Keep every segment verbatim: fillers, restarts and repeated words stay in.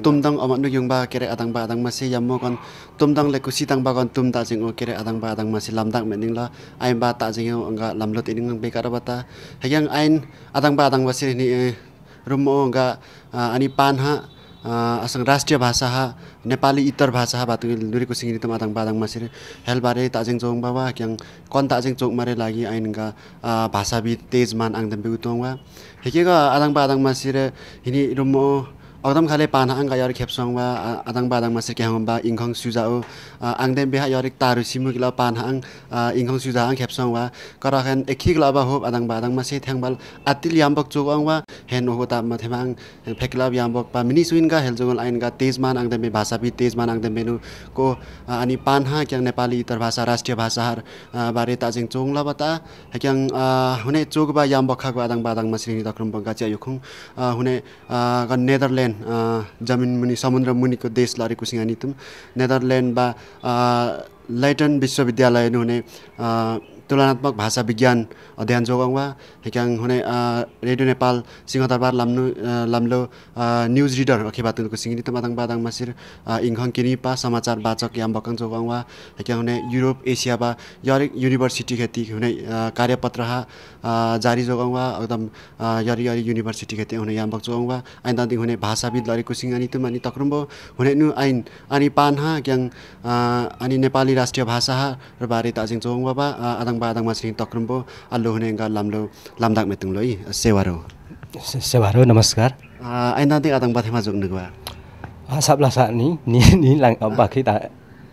tumdang amat nu yung ba kere adang ba adang masih yammo kon tumdang le kusi tang ba kon tum ta jing o kere adang ba adang masih lamdak mening la ain ba ta jing enga lamlot ining bekar bata hayang ain adang ba adang masih ni rumo enga ani panha asang राष्ट्रिय भाषा हा नेपाली इतर भाषा हा बात लुरी को सिंगिनी तम आदंग बादंग Maasir hell बारे ताजिङ जोङ बाबा क्याङ कन ताजिङ जोङ मारे लागि आइनगा भाषा बि तेज मान आंदम बिउ तोंवा हेकेगा आदंग बादंग मासिर हिनी रुमो अगदम खाले पाना अंगा यार खेपसंग वा आदंग बादंग मासिर के हम बा इंखंग सुजाओ आंदेम बेहा यारिक तारु सिमु गिला पाना अंग इंखंग सुजा अंग खेपसंग वा कराखन एखि गिला बा होब आदंग बादंग मासि थेंगबाल आतिल यामबक जोगंग वा हेन होता मथेमांग फेकला यामबक पा मिनि सुइनगा हेलजोगल आइनगा तेजमान आंदेम भाषा बि तेजमान आंदेम बेनु को अनि पानहा क्याङ नेपाली इतर भाषा राष्ट्रिय भाषा हर बारे ताजिङ जोंगला बता क्याङ हुने जोगबा यामबक खागो आदंग बादंग मासिर दक्रम बंगा च्या युखुङ हुने गन नेदरल्यान्ड जमिन मुनि समुद्र मुनिको देश लरे कुसिङानी तुम नेदरल्यान्ड बा लैटन विश्वविद्यालय हुने तुलनात्मक भाषा विज्ञान अध्ययन जोगंग वा हेक्याङ हुने रेडियो नेपाल सिंहदरबार लाम्नु लाम्लो न्यूज रीडर अखे बातुन को सिंगिनी तमादंग बादंग मासिर इंखंग किनी पा समाचार वाचक याम बकंग जोगंग वा हेक्याङ हुने युरोप एशिया बा यरिक युनिभर्सिटी खेती हुने कार्यपत्र हा जारी जोगंग वा एकदम यरि यरि युनिभर्सिटी खेती हुने याम बक जोगंग वा आइनदादि हुने भाषाविद लरे कुसिङानी तुम अनि तक्रम्बो हुने नु आइन अनि पानहा क्याङ अनि नेपाली राष्ट्रिय भाषा र बारे ताजिङ जोगंग वा आदंग बादंग मासिर तक्रम्बो अल्लो हुने गा लाम्लो लामदाक मेतुङ लोइ सेवारो सेवारो नमस्कार आइनदादि आदंग बाथेमा जोगनुगवा सबला सानि नि नि लाङ बाखै ता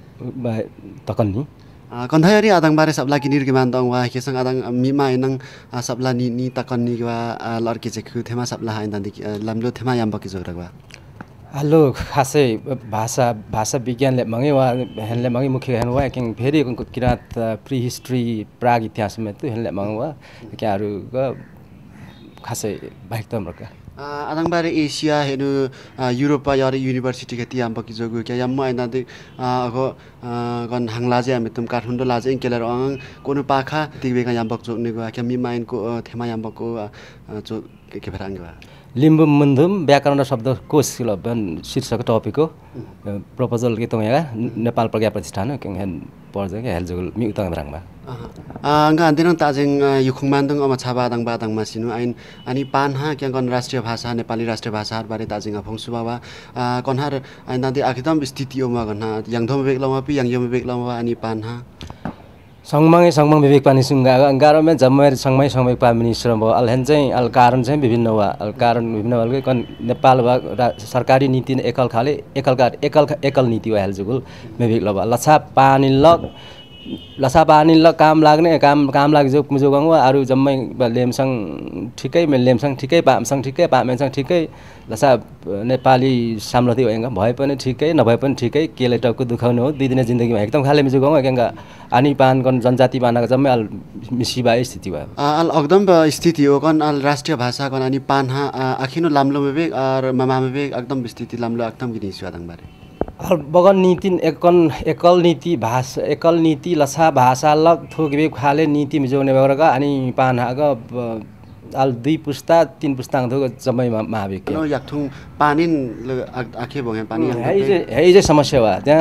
तकन्नी कन्थायरी आदंग बारे सबला किनिर के मान दंग वा केसंग आदंग मिमा एनंग सबला नि नि तकन्नी वा लरके जेखु थेमा सबला आइनदादि लाम्लो थेमा याम बकि जोगरगवा हेलो खासै भाषा भाषा विज्ञानले मंगे वा हेनले मंगे मुख्य हेन वा किङ फेरि किरात प्री हिस्ट्री प्राग इतिहास में तो हेनले मंगे वा क्याहरु ग खासै बाइक तमरका आदंग बारे एशिया हेनु युरोप यार युनिभर्सिटी के तियाम बकि जोगु क्या याम आइनादि अगो गन हांगलाजे हामी तुम काठमाडौँ लाजे केलर अंग कोनु पाखा तिबेका याम बक जोगनेगु क्या मिमाइन को थेमा याम बकको जो के फेरांगवा लिम्बु मुन्दुम व्याकरण शब्दकोश शीर्षक टपिक हो प्रपोजल के तोया नेपाल प्रज्ञा प्रतिष्ठान के हेन पर्छ के हेलजुल मि उतङ राङमा अंगा दिनङ ताजिङ युखुङमान्दङ अमा छाबा आदंग बादंग मासिनु आइन अनि पानहा क्याङ गन राष्ट्रिय भाषा नेपाली राष्ट्रिय भाषा बारे ताजिङ फंसुबावा कन्हार आइन दादि आखिदम स्थिति ओमा गन्हा याङधम बेगलमा पि याङयम बेगलमा अनि पानहा संगमंगे संगमंग विवेक पानी सुंगा गारो में जम्मै संगमै संगमै पा मिनिस्टर भयो अलहेन चाहिँ अल कारण चाहिँ विभिन्न वा अल कारण विभिन्न वालको कन नेपाल वा सरकारी नीति एकल खाले एकल एकल एकल नीति वा हेलजुगुल मेबिक लबा लछा पानी लग लछा पानी लग काम लाग्ने काम काम लागि जो जोगङ वा अरु जम्मै लेमसङ ठिकै मे लेमसङ ठिकै पामसङ ठिकै पामेसङ ठिकै लछा नेपाली सामलति होएगा भए पनि ठिकै नभए पनि ठिकै केले टक्को दुखाउनु हो दुई दिन जिन्दगीमा एकदम खाले मिजुगङ केंगा अनि पान कन जनजाति बानाको जम्मै अल मिसिबा स्थिति भयो अल एकदम स्थिति हो कन अल राष्ट्रिय भाषा कन अनि पानहा आखिनो लाम्लो मेबेक और मामा मेबेक एकदम स्थिति लाम्लो एकदम गिनिसु आदंग बारे अल बगन नीति एकन एकल नीति भाषा एकल नीति लछा भाषा लग थोगबे खाले नीति मिजुगने भएरका अनि पानहाको अल दुई पुस्ता तीन पुस्ता थोग जम्मै महाविक नो याकथुङ पानिन आखे भगे पानी हेइ जे हेइ जे समस्या वा त्यहाँ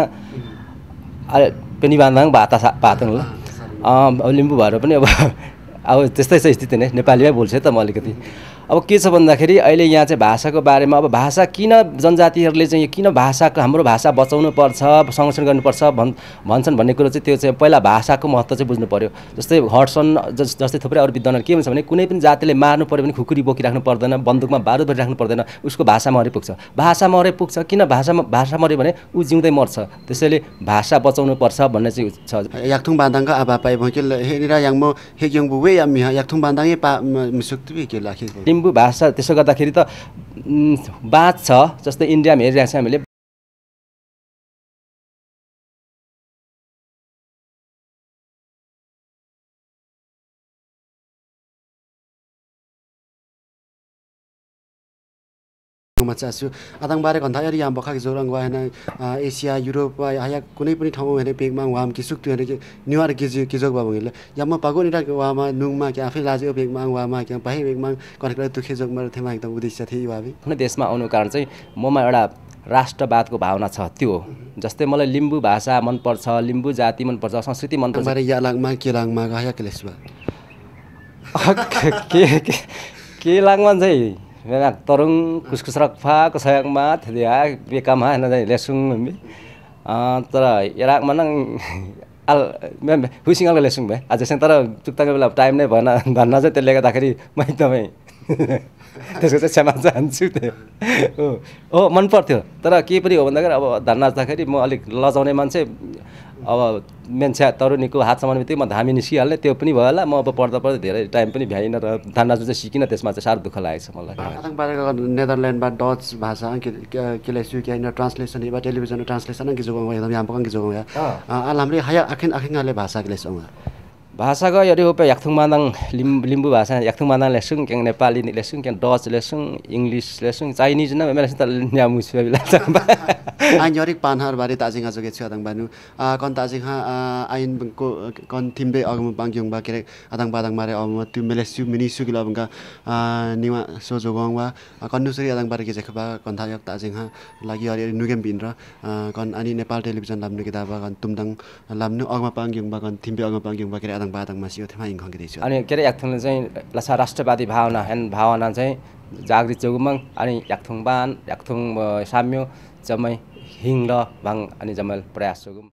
पनि बान्दाङ भाता पातङ ल अ लिम्बु भएर पनि अब अब त्यस्तै छ स्थिति नै नेपालीमै बोल्छ त म अलिकति अब के छ भन्दाखेरि अहिले यहाँ चाहिँ भाषाको बारेमा अब भाषा किन जनजातिहरूले चाहिँ किन भाषाको हाम्रो भाषा बचाउनु पर्छ संरक्षण गर्नुपर्छ भन् भन्छन् भन्ने कुरो चाहिँ त्यो चाहिँ पहिला भाषाको महत्त्व चाहिँ बुझ्नु पर्यो जस्तै हडसन जस्तै थुप्रै अरू विद्वानहरू के भन्छ भने कुनै पनि जातिले मार्नु पर्यो भने खुकुरी बोकिराख्नु पर्दैन बन्दुकमा बारुद भरिराख्नु पर्दैन उसको भाषा मरे पुग्छ भाषा मरे पुग्छ किन भाषामा भाषा मर्यो भने ऊ जिउँदै मर्छ त्यसैले भाषा बचाउनु पर्छ भन्ने चाहिँ छ याकथुङ बान्दाङका आबा पाइ भकेल हेरिरा याङमो हेग्यङ बुवे यामि याकथुङ बान्दाङे पा मिसुक्तु के लाखे लिम्बू भाषा त्यसो गर्दाखेरि त बाँच छ जस्तै इन्डियामा हेरिरहेको छ हामीले मचासु आदंग बारे कन्था यरि याम बखा जोरङ वा हैन एशिया युरोप वा या कुनै पनि ठाउँ हेरे पेगमा वाम कि सुक्तु हेरे निवार के के जोग बाबुले याम पागो निरा वामा नुङमा के आफै लाजो पेगमा वामा के पाइ पेगमा कनेक्ट तुखे जोग मर थेमा एकदम उद्देश्य थिए वाबी देशमा आउनु कारण चाहिँ ममा एउटा राष्ट्रवादको भावना छ त्यो हो जस्तै मलाई लिम्बू भाषा मनपर्छ लिम्बू जाति मनपर्छ संस्कृति मनपर्छ बारे या लाङमा के लाङमा गया केलेसबा के के के लाङमा चाहिँ मेरा तरङ कुसकुस रक्फा कसयाङमा थदिया बेकामा हैन चाहिँ लेसुङ मे तर इराकमा नङ अल मे हुसिङले लेसुङ भए अझै चाहिँ तर चुक्ताको बेला टाइम नै भएन भन्न चाहिँ त्यसले गर्दाखेरि म एकदमै त्यसको चाहिँ क्षमा चाहन्छु त्यो हो हो मन पर्थ्यो तर के पनि हो भन्दाखेरि अब धान नाच्दाखेरि म अलिक लजाउने मान्छे अब मान्छे तरुनीको हात समाउने बित्तिकै म धामी निस्किहाल्ने त्यो पनि भयो होला म अब पढ्दा पढ्दा धेरै टाइम पनि भ्याइनँ र धान नाच्नु चाहिँ सिकिनँ त्यसमा चाहिँ साह्रो दुःख लागेको छ मलाई आतंकवादको नेदरल्यान्डमा डच भाषा के केले सु के हैन ट्रान्सलेसन इबा टेलिभिजन ट्रान्सलेसन के जोगङ एकदम यहाँ पकङ के जोगङ या आल हामीले हाया आखिन आखिनले भाषा केले सङ भाषाको यदि हो याक्थुङ मादाङ लिम लिम्बू भाषा याक्थुङ मादाङ लेसुङ क्याङ नेपाली लेसुङ क्याङ डच लेसुङ इङ्ग्लिस लेसुङ चाइनिज न मेला त न्यामुस बेला आइनरिक पानहर बारे ताजिङ आजके छु आदङ बानु कन ताजिङ हा आइन को कन थिम्बे अगम पाङग्युङ बा केरे आदङ बादङ मारे अम त्यो मेलेसु मिनिसु किला बंगा निवा सो जोगङ वा कन्नुसरी आदङ बारे के जेखबा कन थायक ताजिङ हा लागि अरे नुगेम बिन र कन अनि नेपाल टेलिभिजन लाम्नु किताब कन तुमदङ लाम्नु अगम पाङग्युङ बा कन थिम्बे अगम पाङग्युङ बा केरे आदङ बादङ मासियो थमा इङखङ के दिसु अनि केरे याक्थुङले चाहिँ लसा राष्ट्रवादी भावना हेन भावना चाहिँ जागृत जोगमङ अनि याक्थुङ बान याक्थुङ साम्यो जमै हिङ र भाङ अनि जमल प्रयास जोगम